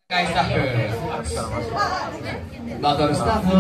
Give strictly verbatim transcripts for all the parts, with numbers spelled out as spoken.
スタッフバトルスタート。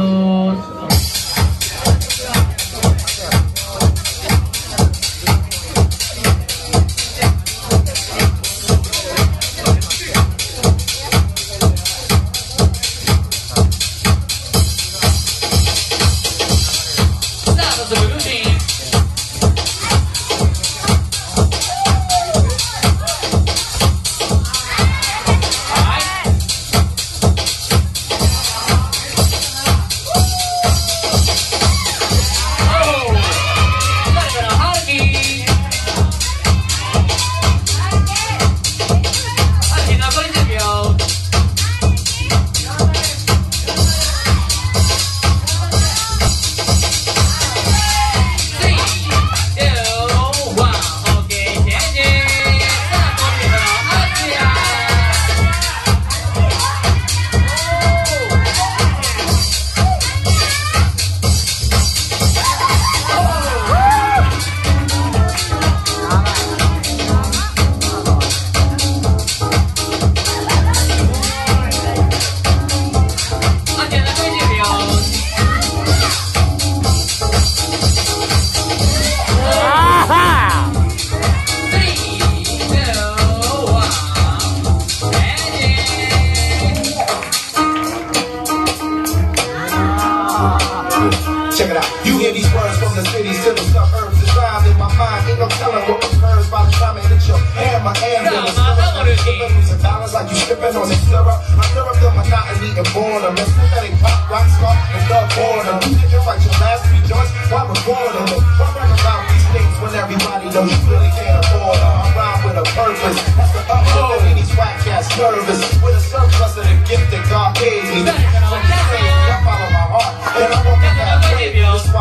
Check it out. You hear these words from the cities to the suburbs. It's rhymes in my mind. Ain't no telling what occurs by the time I hit your hand. My ambulance. Deliveries of dollars like you stripping on the syrup. I stir up the monotony and boredom. And synthetic pop, rock, star, and thug boredom. You think like your last three joints? Why record them? Why brag about these things when everybody knows you really can't afford them? I rhyme with a purpose. That's the upload in these whack ass nervous. With a surplus of the gift that God gave me. I follow my heart. And I won't get that way.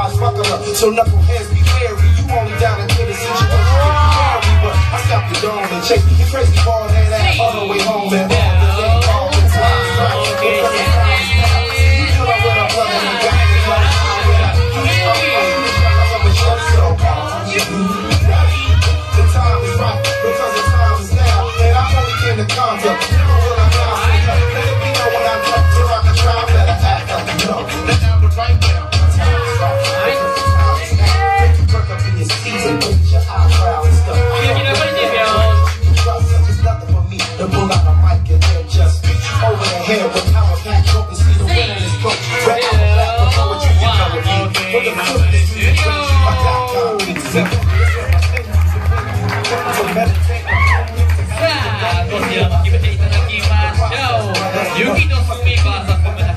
So knuckleheads be wary. You only down into the situation if you carry. But I stop your dome and chase you crazy ball head ass all the way home and all the way home and time. You know what I'm loving and got me like you know I'm a show so you ready? The time is right because the time is now. And I only came to conduct. Never will I now. Let it be know when I come to I can try better act like you know. Let down the right now.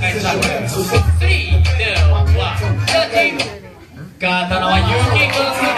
Kata nama Yuki